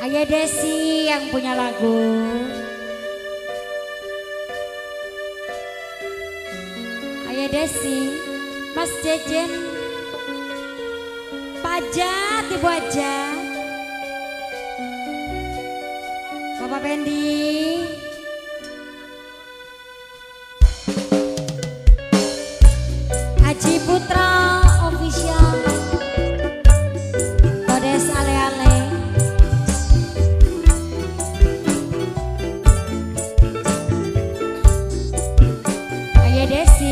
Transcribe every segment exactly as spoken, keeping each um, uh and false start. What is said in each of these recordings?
Ayah Desi yang punya lagu. Ayah Desi, Mas Jejen, Pajat, Ibu Aja, Bapak Pendi, Haji Putra Official, Todes Ale-ale, Ayah Desi.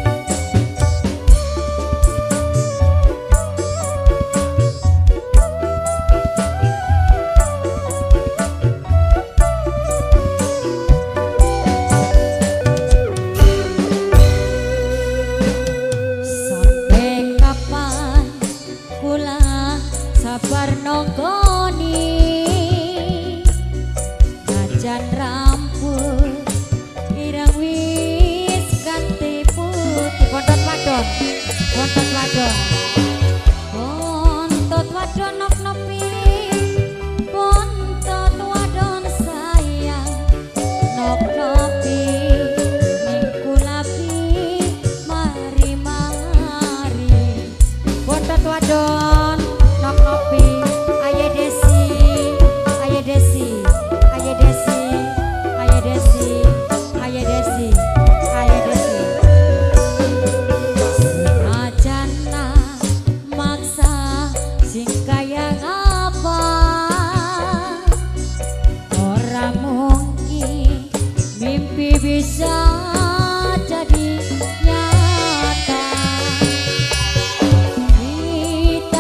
Sabar nonggoni najan rambut irang wis ganti putih bontot wadon bontot wadon bontot wadon nop nopi bontot wadon sayang nop nopi minggu lagi mari mari bontot wadon nop nopi. Ayah Desi, Ayah Desi, Ayah Desi, Ayah Desi, Ayah Desi, Ayah Desi. Senajana maksa sing kaya ngapa, orang mungkin mimpi bisa jadi nyata. Kita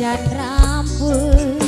cat rambut